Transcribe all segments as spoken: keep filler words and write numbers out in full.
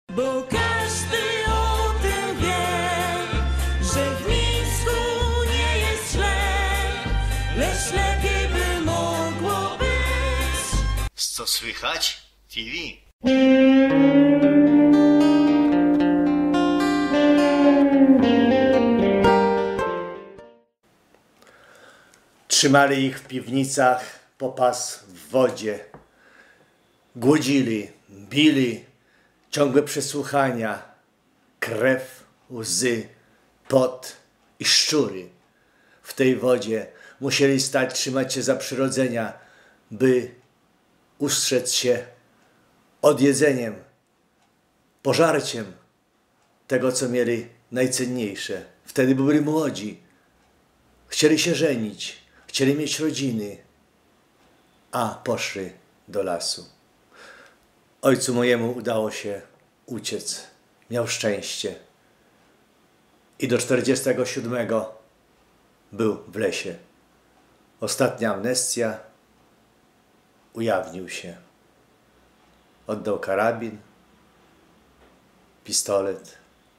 Bo każdy o tym wie, że w Mińsku nie jest źle, lecz lepiej by mogło być. Co słychać? T V. Trzymali ich w piwnicach po pas w wodzie. Głodzili, bili, ciągłe przesłuchania, krew, łzy, pot i szczury. W tej wodzie musieli stać, trzymać się za przyrodzenia, by ustrzec się odjedzeniem, pożarciem tego, co mieli najcenniejsze. Wtedy byli młodzi, chcieli się żenić, chcieli mieć rodziny, a poszli do lasu. Ojcu mojemu udało się uciec, miał szczęście i do czterdziestego siódmego był w lesie. Ostatnia amnestia, ujawnił się. Oddał karabin, pistolet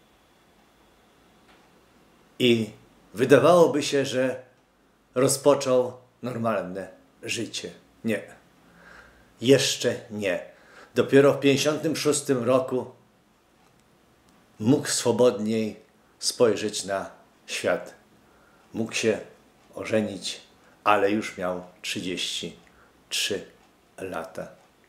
i wydawałoby się, że rozpoczął normalne życie. Nie. Jeszcze nie. Dopiero w pięćdziesiątym szóstym roku mógł swobodniej spojrzeć na świat. Mógł się ożenić, ale już miał trzydzieści trzy lata.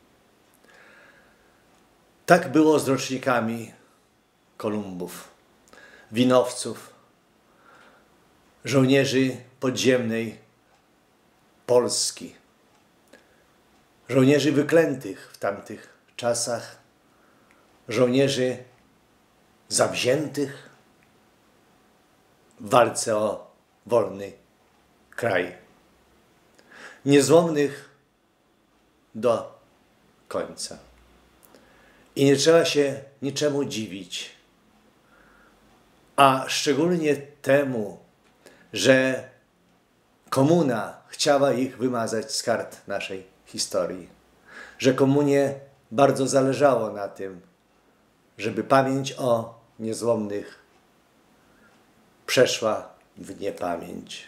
Tak było z rocznikami Kolumbów, winowców, żołnierzy podziemnej Polski, żołnierzy wyklętych w tamtych czasach, żołnierzy zawziętych w walce o wolny kraj, niezłomnych do końca. I nie trzeba się niczemu dziwić, a szczególnie temu, że komuna chciała ich wymazać z kart naszej historii. Że komunie bardzo zależało na tym, żeby pamięć o niezłomnych przeszła w niepamięć.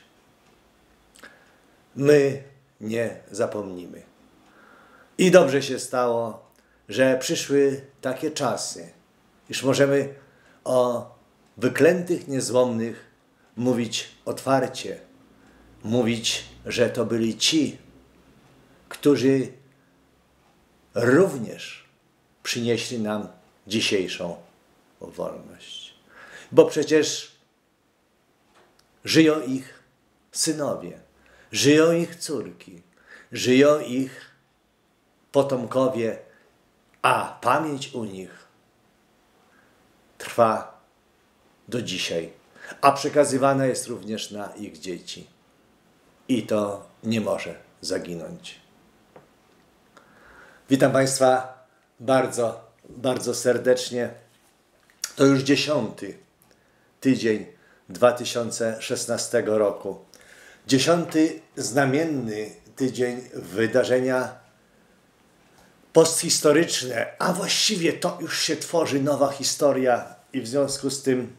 My nie zapomnimy. I dobrze się stało, że przyszły takie czasy, iż możemy o wyklętych niezłomnych mówić otwarcie, mówić, że to byli ci, którzy również przynieśli nam dzisiejszą wolność. Bo przecież żyją ich synowie, żyją ich córki, żyją ich potomkowie, a pamięć u nich trwa do dzisiaj, a przekazywana jest również na ich dzieci. I to nie może zaginąć. Witam Państwa bardzo, bardzo serdecznie. To już dziesiąty tydzień dwa tysiące szesnastego roku. Dziesiąty znamienny tydzień wydarzenia posthistoryczne, a właściwie to już się tworzy nowa historia i w związku z tym,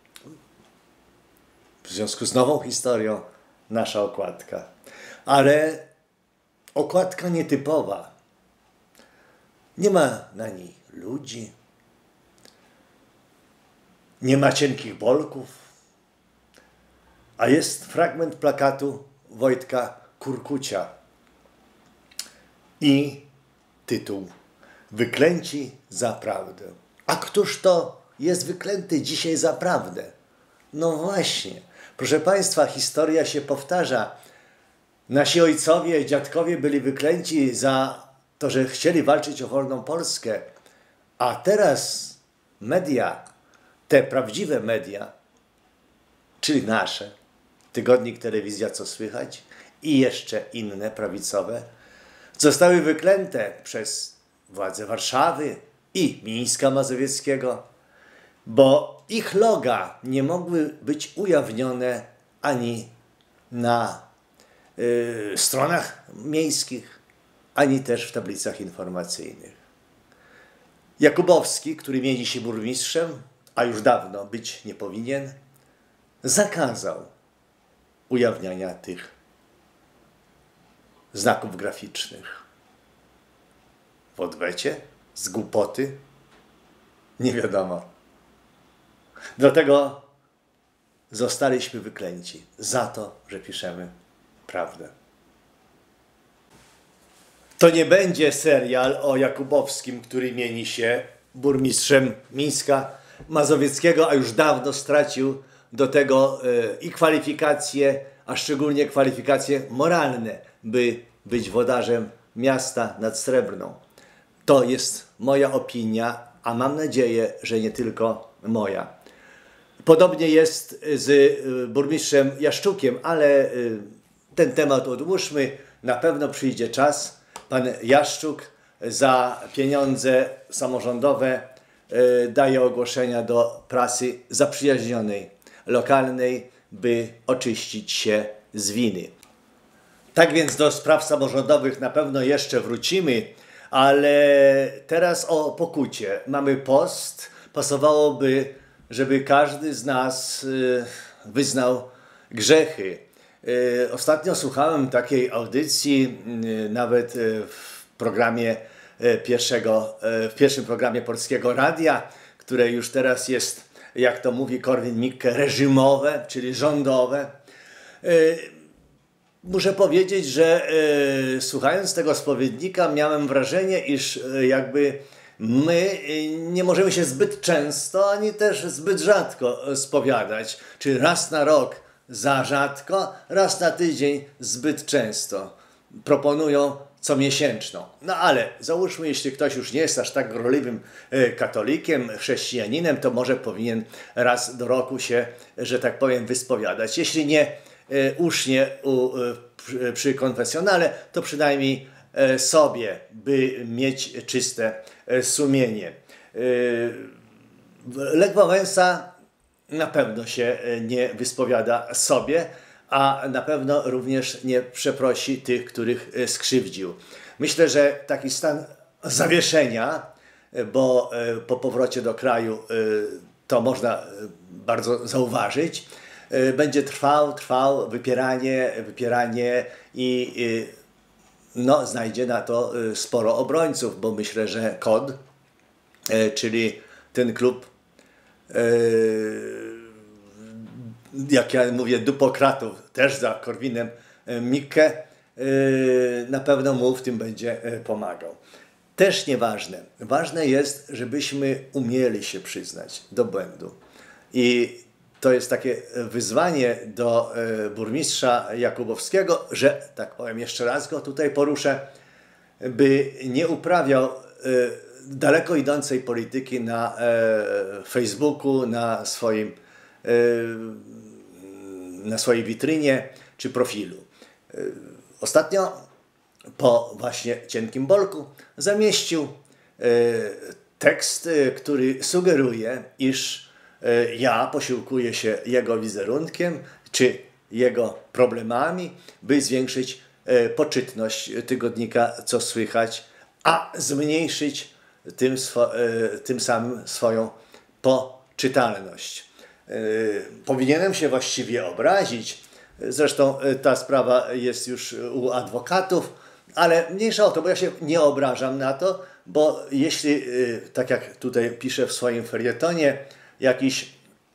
w związku z nową historią, nasza okładka. Ale okładka nietypowa. Nie ma na niej ludzi, nie ma cienkich bolków, a jest fragment plakatu Wojtka Kurkucia i tytuł Wyklęci za prawdę. A któż to jest wyklęty dzisiaj za prawdę? No właśnie, proszę Państwa, historia się powtarza. Nasi ojcowie, dziadkowie byli wyklęci za to, że chcieli walczyć o wolną Polskę, a teraz media, te prawdziwe media, czyli nasze, tygodnik, telewizja, co słychać i jeszcze inne prawicowe, zostały wyklęte przez władze Warszawy i Mińska Mazowieckiego, bo ich loga nie mogły być ujawnione ani na y, stronach miejskich, ani też w tablicach informacyjnych. Jakubowski, który mieni się burmistrzem, a już dawno być nie powinien, zakazał ujawniania tych znaków graficznych. W odwecie? Z głupoty? Nie wiadomo. Dlatego zostaliśmy wyklęci za to, że piszemy prawdę. To nie będzie serial o Jakubowskim, który mieni się burmistrzem Mińska Mazowieckiego, a już dawno stracił do tego i kwalifikacje, a szczególnie kwalifikacje moralne, by być włodarzem miasta nad Srebrną. To jest moja opinia, a mam nadzieję, że nie tylko moja. Podobnie jest z burmistrzem Jaszczukiem, ale ten temat odłóżmy. Na pewno przyjdzie czas. Pan Jaszczuk za pieniądze samorządowe daje ogłoszenia do prasy zaprzyjaźnionej, lokalnej, by oczyścić się z winy. Tak więc do spraw samorządowych na pewno jeszcze wrócimy, ale teraz o pokucie. Mamy post. Pasowałoby, żeby każdy z nas wyznał grzechy. Ostatnio słuchałem takiej audycji, nawet w programie pierwszego, w pierwszym programie Polskiego Radia, które już teraz jest, jak to mówi Korwin-Mikke, reżimowe, czyli rządowe. Muszę powiedzieć, że słuchając tego spowiednika miałem wrażenie, iż jakby my nie możemy się zbyt często, ani też zbyt rzadko spowiadać. Czy raz na rok za rzadko, raz na tydzień zbyt często. Proponują comiesięczną. No ale załóżmy, jeśli ktoś już nie jest aż tak gorliwym katolikiem, chrześcijaninem, to może powinien raz do roku się, że tak powiem, wyspowiadać. Jeśli nie usznie u, przy, przy konfesjonale, to przynajmniej sobie, by mieć czyste sumienie. Lech Wałęsa na pewno się nie wyspowiada sobie, a na pewno również nie przeprosi tych, których skrzywdził. Myślę, że taki stan zawieszenia, bo po powrocie do kraju to można bardzo zauważyć, będzie trwał, trwał, wypieranie, wypieranie i no, znajdzie na to sporo obrońców, bo myślę, że K O D, czyli ten klub, jak ja mówię, dupokratów, też za Korwinem Mikke, na pewno mu w tym będzie pomagał. Też nieważne. Ważne jest, żebyśmy umieli się przyznać do błędu. I to jest takie wyzwanie do burmistrza Jakubowskiego, że, tak powiem, jeszcze raz go tutaj poruszę, by nie uprawiał daleko idącej polityki na Facebooku, na swoim, na swojej witrynie czy profilu. Ostatnio po właśnie cienkim bolku zamieścił tekst, który sugeruje, iż ja posiłkuję się jego wizerunkiem czy jego problemami, by zwiększyć poczytność tygodnika Co Słychać, a zmniejszyć tym, swo, tym samym swoją poczytalność. Powinienem się właściwie obrazić, zresztą ta sprawa jest już u adwokatów, ale mniejsza o to, bo ja się nie obrażam na to, bo jeśli, tak jak tutaj piszę w swoim felietonie, jakiś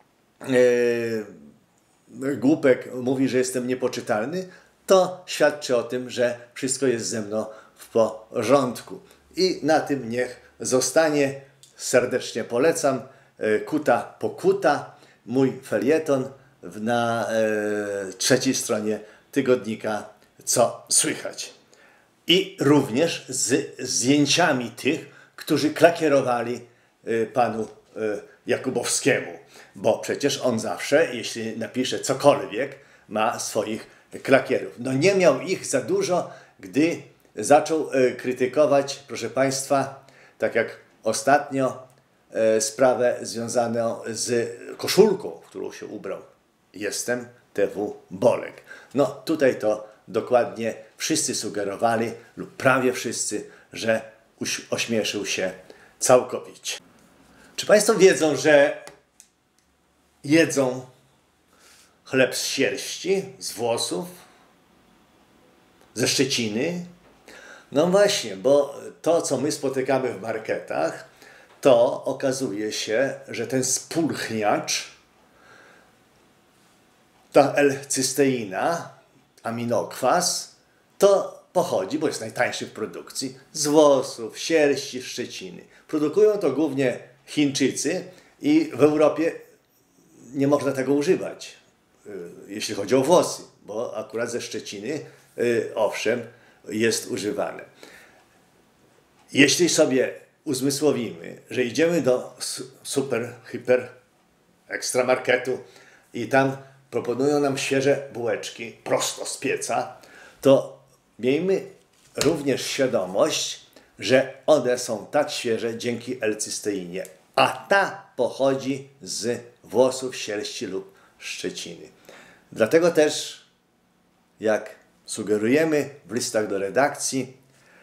yy, głupek mówi, że jestem niepoczytalny, to świadczy o tym, że wszystko jest ze mną w porządku. I na tym niech zostanie. Serdecznie polecam. Kuta pokuta, mój felieton na e, trzeciej stronie tygodnika Co Słychać. I również z zdjęciami tych, którzy klakierowali e, panu e, Jakubowskiemu. Bo przecież on zawsze, jeśli napisze cokolwiek, ma swoich klakierów. No nie miał ich za dużo, gdy zaczął e, krytykować, proszę Państwa, tak jak ostatnio, e, sprawę związaną z koszulką, w którą się ubrał. Jestem T W Bolek. No tutaj to dokładnie wszyscy sugerowali, lub prawie wszyscy, że ośmieszył się całkowicie. Czy Państwo wiedzą, że jedzą chleb z sierści, z włosów, ze szczeciny? No właśnie, bo to, co my spotykamy w marketach, to okazuje się, że ten spulchniacz, ta L-cysteina, aminokwas, to pochodzi, bo jest najtańszy w produkcji, z włosów, sierści, szczeciny. Produkują to głównie Chińczycy i w Europie nie można tego używać, jeśli chodzi o włosy, bo akurat ze szczeciny, owszem, jest używane. Jeśli sobie uzmysłowimy, że idziemy do super, hiper, ekstramarketu i tam proponują nam świeże bułeczki prosto z pieca, to miejmy również świadomość, że one są tak świeże dzięki L-cysteinie, a ta pochodzi z włosów, sierści lub szczeciny. Dlatego też, jak sugerujemy w listach do redakcji,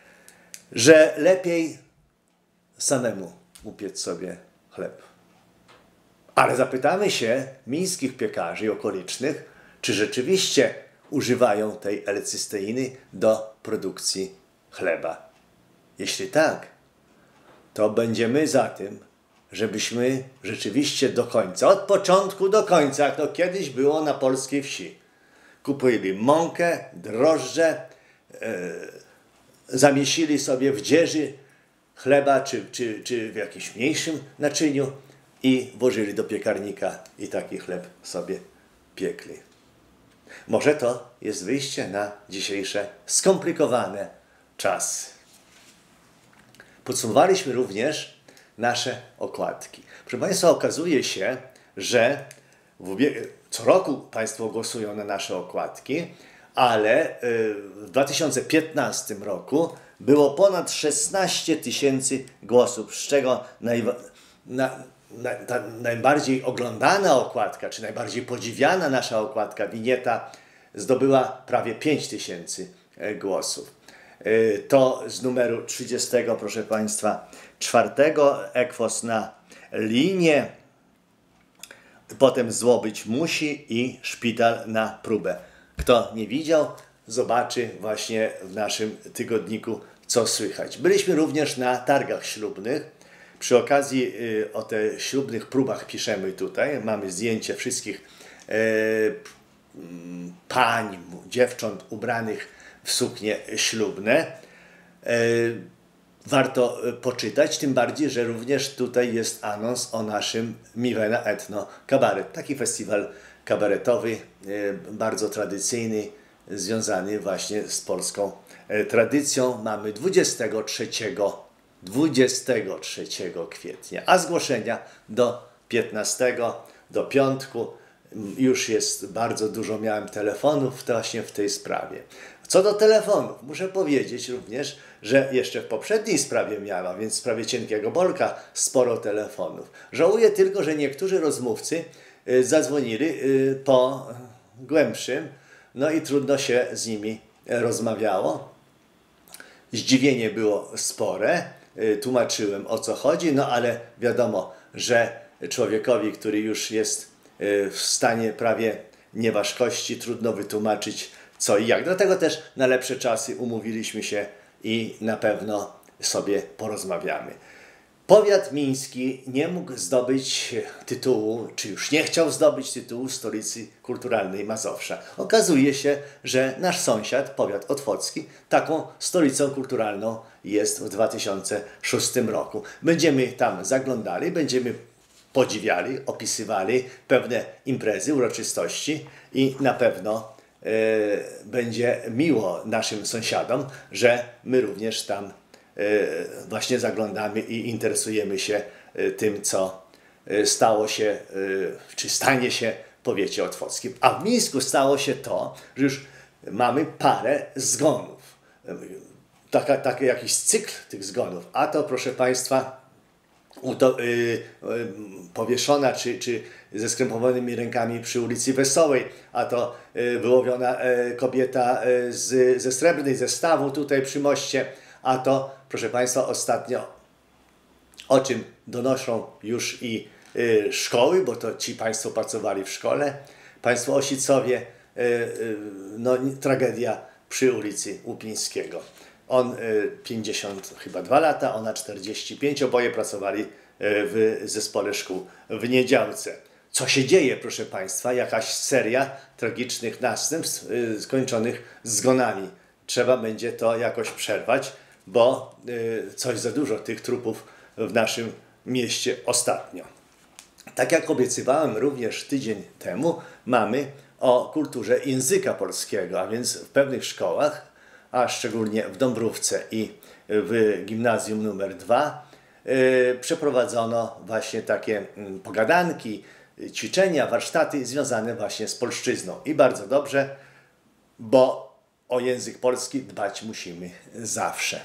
że lepiej samemu upiec sobie chleb. Ale zapytamy się miejskich piekarzy i okolicznych, czy rzeczywiście używają tej L-cysteiny do produkcji chleba. Jeśli tak, to będziemy za tym, żebyśmy rzeczywiście do końca, od początku do końca, jak to kiedyś było na polskiej wsi, kupili mąkę, drożdże, e, zamiesili sobie w dzieży chleba, czy, czy, czy w jakimś mniejszym naczyniu i włożyli do piekarnika i taki chleb sobie piekli. Może to jest wyjście na dzisiejsze skomplikowane czasy. Podsumowaliśmy również nasze okładki. Proszę Państwa, okazuje się, że w co roku Państwo głosują na nasze okładki, ale w dwa tysiące piętnastym roku było ponad szesnaście tysięcy głosów, z czego naj, na, na, ta najbardziej oglądana okładka, czy najbardziej podziwiana nasza okładka, winieta, zdobyła prawie pięć tysięcy głosów. To z numeru trzydziestego, proszę Państwa, czwartego, Ekwos na linie, potem Złobyć musi i Szpital na próbę. Kto nie widział, zobaczy właśnie w naszym tygodniku, co słychać. Byliśmy również na targach ślubnych. Przy okazji y, o te ślubnych próbach piszemy tutaj. Mamy zdjęcie wszystkich y, pań, dziewcząt ubranych w suknie ślubne. Y, warto poczytać, tym bardziej, że również tutaj jest anons o naszym Miwena Etno Kabaret. Taki festiwal kabaretowy, bardzo tradycyjny, związany właśnie z polską tradycją. Mamy dwudziestego trzeciego kwietnia, a zgłoszenia do piętnastego, do piątku. Już jest bardzo dużo, miałem telefonów właśnie w tej sprawie. Co do telefonów, muszę powiedzieć również, że jeszcze w poprzedniej sprawie miała, więc w sprawie Cienkiego Bolka, sporo telefonów. Żałuję tylko, że niektórzy rozmówcy zadzwonili po głębszym, no i trudno się z nimi rozmawiało. Zdziwienie było spore, tłumaczyłem, o co chodzi, no ale wiadomo, że człowiekowi, który już jest w stanie prawie nieważkości, trudno wytłumaczyć co i jak. Dlatego też na lepsze czasy umówiliśmy się i na pewno sobie porozmawiamy. Powiat miński nie mógł zdobyć tytułu, czy już nie chciał zdobyć tytułu stolicy kulturalnej Mazowsza. Okazuje się, że nasz sąsiad, powiat otwocki, taką stolicą kulturalną jest w dwa tysiące szóstym roku. Będziemy tam zaglądali, będziemy podziwiali, opisywali pewne imprezy, uroczystości i na pewno e, będzie miło naszym sąsiadom, że my również tam właśnie zaglądamy i interesujemy się tym, co stało się, czy stanie się w powiecie otwockim. A w Mińsku stało się to, że już mamy parę zgonów. Taka, taki jakiś cykl tych zgonów. A to, proszę Państwa, uto, y, y, powieszona, czy, czy ze skrępowanymi rękami przy ulicy Wesołej, a to y, wyłowiona y, kobieta y, z, ze Srebrnej, ze Stawu tutaj przy moście, a to, proszę Państwa, ostatnio o czym donoszą już i y, szkoły, bo to ci państwo pracowali w szkole, państwo Osicowie, y, y, no tragedia przy ulicy Łupińskiego. On y, pięćdziesiąt chyba dwa lata, ona czterdzieści pięć, oboje pracowali y, w zespole szkół w Niedziałce. Co się dzieje, proszę państwa? Jakaś seria tragicznych następstw y, skończonych zgonami. Trzeba będzie to jakoś przerwać, bo y, coś za dużo tych trupów w naszym mieście ostatnio. Tak jak obiecywałem również tydzień temu, mamy o kulturze języka polskiego, a więc w pewnych szkołach, a szczególnie w Dąbrówce i w gimnazjum numer dwa, yy, przeprowadzono właśnie takie yy, pogadanki, yy, ćwiczenia, warsztaty związane właśnie z polszczyzną. I bardzo dobrze, bo o język polski dbać musimy zawsze.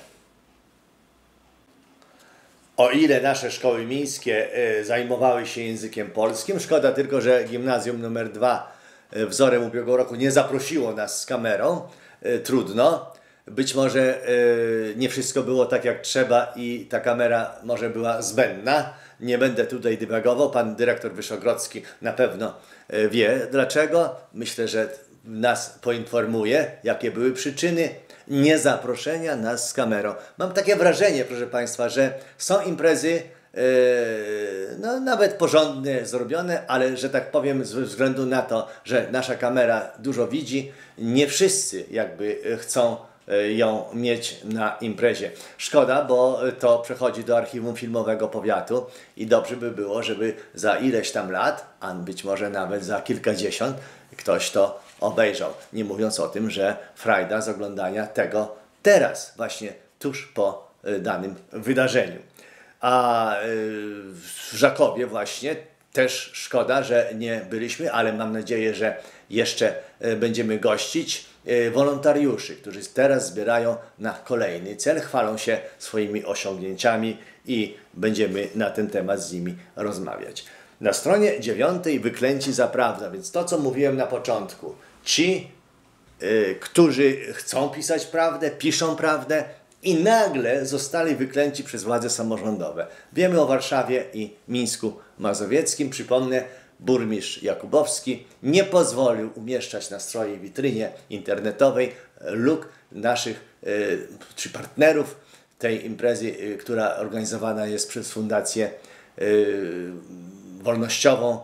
O ile nasze szkoły miejskie y, zajmowały się językiem polskim, szkoda tylko, że gimnazjum numer dwa y, wzorem ubiegłego roku nie zaprosiło nas z kamerą. Y, trudno. Być może y, nie wszystko było tak jak trzeba i ta kamera może była zbędna. Nie będę tutaj dywagował. Pan dyrektor Wyszogrodzki na pewno y, wie dlaczego. Myślę, że nas poinformuje, jakie były przyczyny niezaproszenia nas z kamerą. Mam takie wrażenie, proszę państwa, że są imprezy yy, no, nawet porządnie zrobione, ale że tak powiem ze względu na to, że nasza kamera dużo widzi, nie wszyscy jakby chcą ją mieć na imprezie. Szkoda, bo to przechodzi do archiwum filmowego powiatu i dobrze by było, żeby za ileś tam lat, a być może nawet za kilkadziesiąt, ktoś to obejrzał. Nie mówiąc o tym, że frajda z oglądania tego teraz, właśnie tuż po danym wydarzeniu. A w Żakowie właśnie też szkoda, że nie byliśmy, ale mam nadzieję, że jeszcze będziemy gościć wolontariuszy, którzy teraz zbierają na kolejny cel, chwalą się swoimi osiągnięciami i będziemy na ten temat z nimi rozmawiać. Na stronie dziewiątej wyklęci za prawdę, więc to, co mówiłem na początku. Ci, y, którzy chcą pisać prawdę, piszą prawdę i nagle zostali wyklęci przez władze samorządowe. Wiemy o Warszawie i Mińsku Mazowieckim. Przypomnę, burmistrz Jakubowski nie pozwolił umieszczać na swojej witrynie internetowej luk naszych y, czy partnerów tej imprezy, y, która organizowana jest przez Fundację y, Wolnościową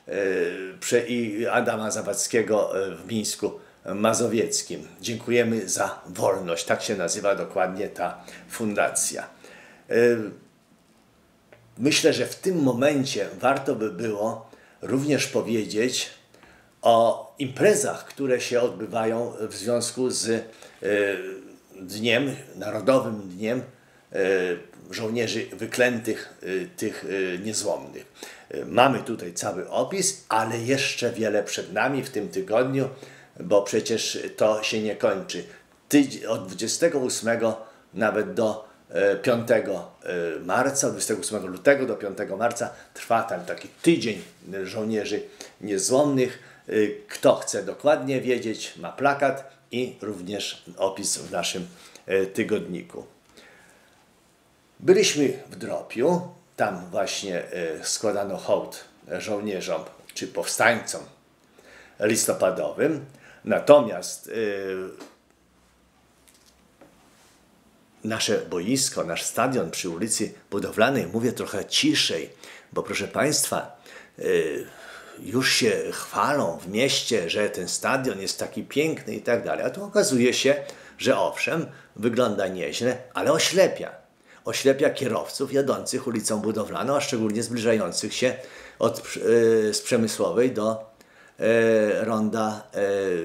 y, i Adama Zawadzkiego w Mińsku Mazowieckim. Dziękujemy za wolność. Tak się nazywa dokładnie ta fundacja. Y, myślę, że w tym momencie warto by było również powiedzieć o imprezach, które się odbywają w związku z y, Dniem, Narodowym Dniem y, Żołnierzy Wyklętych, y, tych y, niezłomnych. Y, mamy tutaj cały opis, ale jeszcze wiele przed nami w tym tygodniu, bo przecież to się nie kończy. Tydzień, od dwudziestego ósmego nawet do piątego marca, od dwudziestego ósmego lutego do piątego marca trwa tam taki tydzień żołnierzy niezłomnych. Kto chce dokładnie wiedzieć, ma plakat i również opis w naszym tygodniku. Byliśmy w Dropiu, tam właśnie składano hołd żołnierzom czy powstańcom listopadowym. Natomiast nasze boisko, nasz stadion przy ulicy Budowlanej, mówię trochę ciszej, bo proszę Państwa, już się chwalą w mieście, że ten stadion jest taki piękny i tak dalej, a tu okazuje się, że owszem, wygląda nieźle, ale oślepia. Oślepia kierowców jadących ulicą Budowlaną, a szczególnie zbliżających się od, z Przemysłowej do e, ronda e,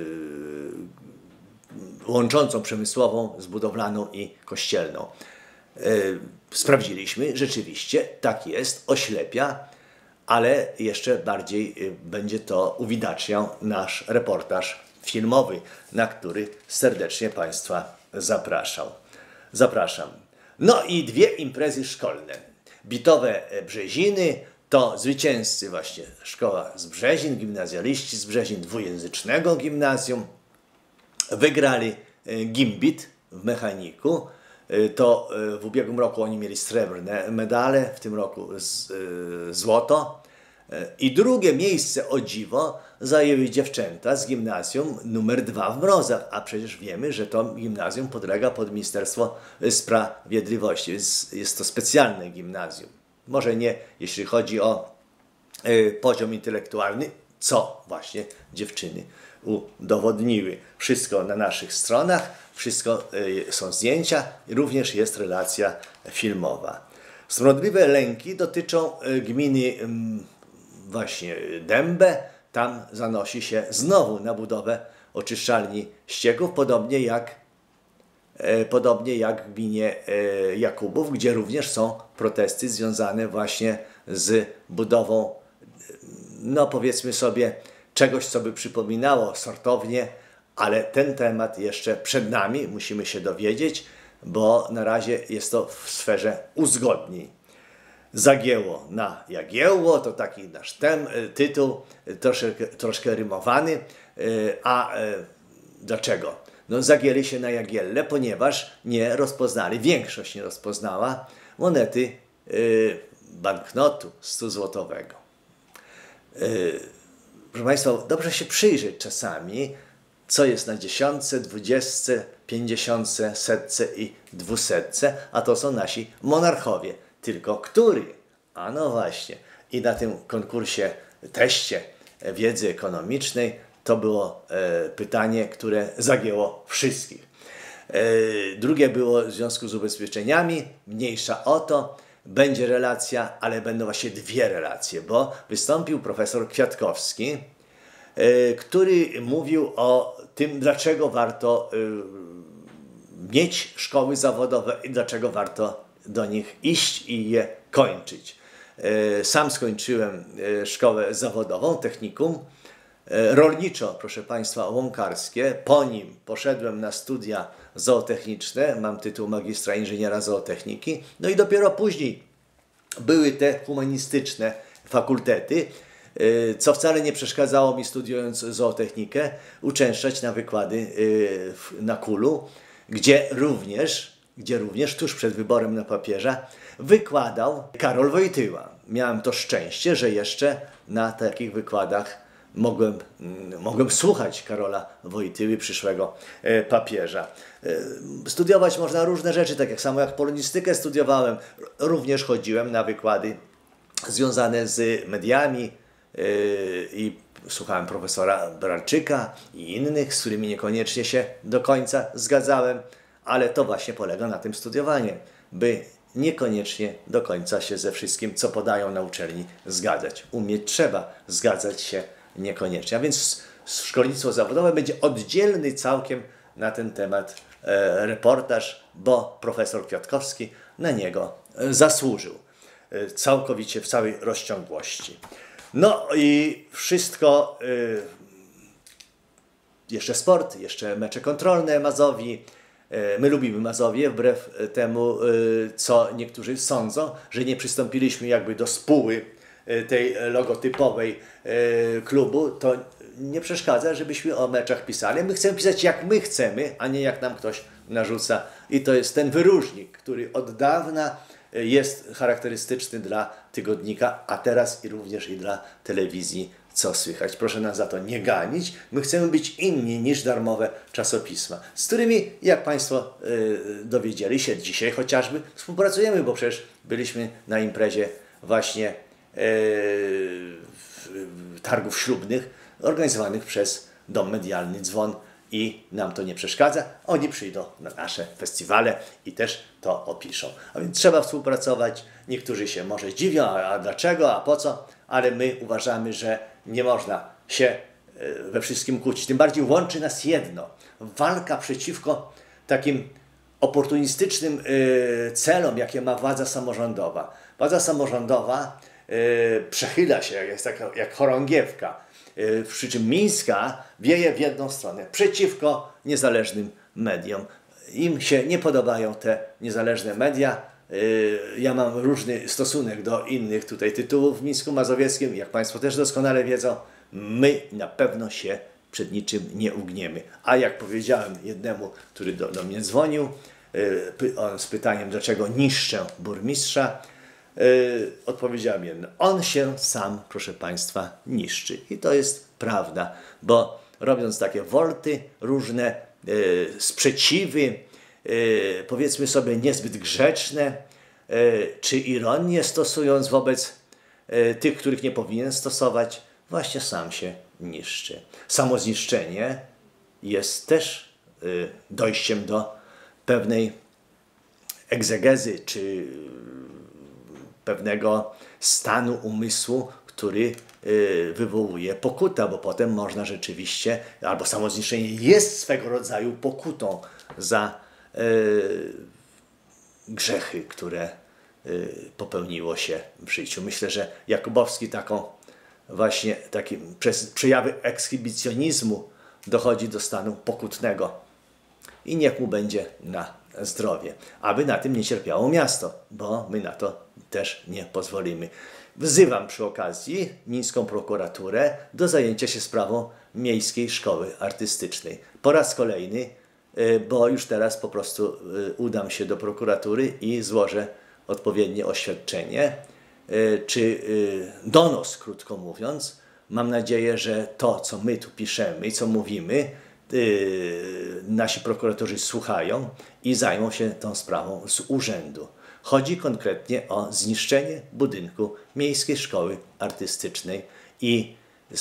łączącą Przemysłową z Budowlaną i Kościelną. Sprawdziliśmy, rzeczywiście tak jest, oślepia, ale jeszcze bardziej będzie to uwidaczniał nasz reportaż filmowy, na który serdecznie Państwa zapraszam. Zapraszam. No i dwie imprezy szkolne. Bitowe Brzeziny to zwycięzcy właśnie szkoła z Brzezin, gimnazjaliści z Brzezin, dwujęzycznego gimnazjum. Wygrali Gimbit w mechaniku to w ubiegłym roku oni mieli srebrne medale, w tym roku z, złoto. I drugie miejsce, o dziwo, zajęły dziewczęta z gimnazjum numer dwa w Mrozach, a przecież wiemy, że to gimnazjum podlega pod Ministerstwo Sprawiedliwości. Jest, jest to specjalne gimnazjum. Może nie, jeśli chodzi o y, poziom intelektualny, co właśnie dziewczyny udowodniły. Wszystko na naszych stronach, wszystko y, są zdjęcia, również jest relacja filmowa. Smrodliwe lęki dotyczą y, gminy y, właśnie Dębę. Tam zanosi się znowu na budowę oczyszczalni ścieków, podobnie jak, e, podobnie jak w gminie e, Jakubów, gdzie również są protesty związane właśnie z budową, no powiedzmy sobie, czegoś, co by przypominało sortownię, ale ten temat jeszcze przed nami, musimy się dowiedzieć, bo na razie jest to w sferze uzgodnień. Zagięło na Jagiełło, to taki nasz tem, tytuł, troszkę, troszkę rymowany. A dlaczego? No, zagięli się na Jagiellę, ponieważ nie rozpoznali, większość nie rozpoznała monety banknotu stuzłotowego. Proszę Państwa, dobrze się przyjrzeć czasami, co jest na dziesiątce, dwudziestce, pięćdziesiątce, setce i dwusetce, a to są nasi monarchowie. Tylko który? A no właśnie. I na tym konkursie, teście wiedzy ekonomicznej to było e, pytanie, które zagięło wszystkich. E, drugie było w związku z ubezpieczeniami, mniejsza o to. Będzie relacja, ale będą właśnie dwie relacje, bo wystąpił profesor Kwiatkowski, e, który mówił o tym, dlaczego warto e, mieć szkoły zawodowe i dlaczego warto do nich iść i je kończyć. Sam skończyłem szkołę zawodową, technikum, rolniczo, proszę Państwa, łąkarskie. Po nim poszedłem na studia zootechniczne, mam tytuł magistra inżyniera zootechniki, no i dopiero później były te humanistyczne fakultety, co wcale nie przeszkadzało mi, studiując zootechnikę, uczęszczać na wykłady na Kulu, gdzie również gdzie również tuż przed wyborem na papieża wykładał Karol Wojtyła. Miałem to szczęście, że jeszcze na takich wykładach mogłem, mogłem słuchać Karola Wojtyły, przyszłego papieża. Studiować można różne rzeczy, tak jak samo jak polonistykę studiowałem. Również chodziłem na wykłady związane z mediami i słuchałem profesora Bralczyka i innych, z którymi niekoniecznie się do końca zgadzałem. Ale to właśnie polega na tym studiowaniu, by niekoniecznie do końca się ze wszystkim, co podają na uczelni, zgadzać. Umieć trzeba, zgadzać się niekoniecznie. A więc szkolnictwo zawodowe będzie oddzielny całkiem na ten temat e, reportaż, bo profesor Kwiatkowski na niego e, zasłużył. E, całkowicie w całej rozciągłości. No i wszystko, e, jeszcze sport, jeszcze mecze kontrolne Mazowi. My lubimy Mazowię, wbrew temu, co niektórzy sądzą, że nie przystąpiliśmy jakby do spóły tej logotypowej klubu, to nie przeszkadza, żebyśmy o meczach pisali. My chcemy pisać jak my chcemy, a nie jak nam ktoś narzuca. I to jest ten wyróżnik, który od dawna jest charakterystyczny dla tygodnika, a teraz i również i dla telewizji Co Słychać. Proszę nas za to nie ganić. My chcemy być inni niż darmowe czasopisma, z którymi, jak Państwo yy, dowiedzieli się dzisiaj chociażby, współpracujemy, bo przecież byliśmy na imprezie właśnie yy, targów ślubnych organizowanych przez Dom Medialny Dzwon i nam to nie przeszkadza. Oni przyjdą na nasze festiwale i też to opiszą. A więc trzeba współpracować. Niektórzy się może dziwią, a, a dlaczego, a po co? Ale my uważamy, że nie można się we wszystkim kłócić. Tym bardziej łączy nas jedno. Walka przeciwko takim oportunistycznym celom, jakie ma władza samorządowa. Władza samorządowa przechyla się, jak, jest taka, jak chorągiewka. Przy czym Mińska wieje w jedną stronę, przeciwko niezależnym mediom. Im się nie podobają te niezależne media. Ja mam różny stosunek do innych tutaj tytułów w Mińsku Mazowieckim, jak Państwo też doskonale wiedzą, my na pewno się przed niczym nie ugniemy. A jak powiedziałem jednemu, który do, do mnie dzwonił, on z pytaniem, dlaczego niszczę burmistrza, odpowiedziałem jedno. On się sam, proszę Państwa, niszczy. I to jest prawda, bo robiąc takie wolty, różne sprzeciwy, powiedzmy sobie niezbyt grzeczne, czy ironię stosując wobec tych, których nie powinien stosować, właśnie sam się niszczy. Samo zniszczenie jest też dojściem do pewnej egzegezy, czy pewnego stanu umysłu, który wywołuje pokuta, bo potem można rzeczywiście, albo samo zniszczenie jest swego rodzaju pokutą za grzechy, które popełniło się w życiu. Myślę, że Jakubowski taką właśnie taki, przez przejawy ekshibicjonizmu dochodzi do stanu pokutnego i niech mu będzie na zdrowie, aby na tym nie cierpiało miasto, bo my na to też nie pozwolimy. Wzywam przy okazji Mińską prokuraturę do zajęcia się sprawą Miejskiej Szkoły Artystycznej. Po raz kolejny, bo już teraz po prostu udam się do prokuratury i złożę odpowiednie oświadczenie, czy donos, krótko mówiąc. Mam nadzieję, że to, co my tu piszemy i co mówimy, nasi prokuratorzy słuchają i zajmą się tą sprawą z urzędu. Chodzi konkretnie o zniszczenie budynku Miejskiej Szkoły Artystycznej i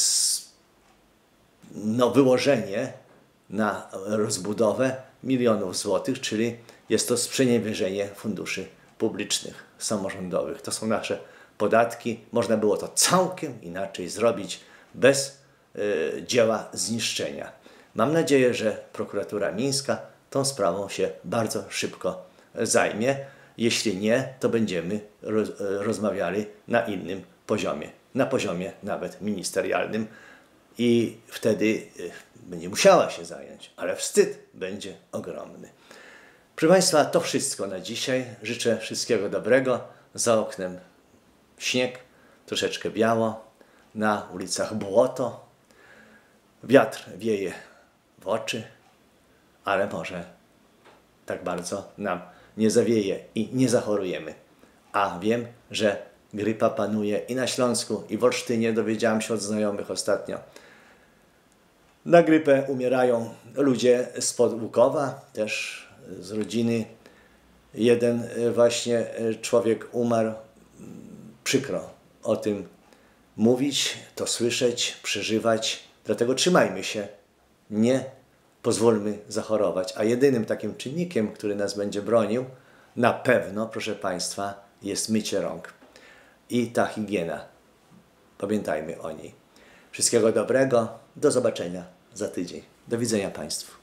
no, wyłożenie na rozbudowę milionów złotych, czyli jest to sprzeniewierzenie funduszy publicznych, samorządowych. To są nasze podatki. Można było to całkiem inaczej zrobić bez y, dzieła zniszczenia. Mam nadzieję, że prokuratura mińska tą sprawą się bardzo szybko zajmie. Jeśli nie, to będziemy roz, rozmawiali na innym poziomie, na poziomie nawet ministerialnym i wtedy będzie musiała się zająć, ale wstyd będzie ogromny. Proszę Państwa, to wszystko na dzisiaj. Życzę wszystkiego dobrego. Za oknem śnieg, troszeczkę biało, na ulicach błoto, wiatr wieje w oczy, ale może tak bardzo nam nie zawieje i nie zachorujemy. A wiem, że grypa panuje i na Śląsku, i w Olsztynie, dowiedziałem się od znajomych ostatnio. Na grypę umierają ludzie spod Łukowa, też z rodziny. Jeden właśnie człowiek umarł. Przykro o tym mówić, to słyszeć, przeżywać. Dlatego trzymajmy się, nie pozwólmy zachorować. A jedynym takim czynnikiem, który nas będzie bronił, na pewno, proszę Państwa, jest mycie rąk i ta higiena. Pamiętajmy o niej. Wszystkiego dobrego. Do zobaczenia za tydzień. Do widzenia Państwu.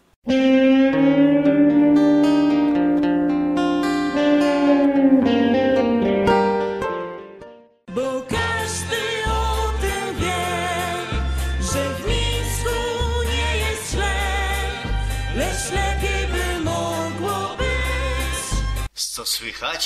Bo każdy o tym wie, że w Mińsku nie jest źle, lecz lepiej by mogło być. Co słychać?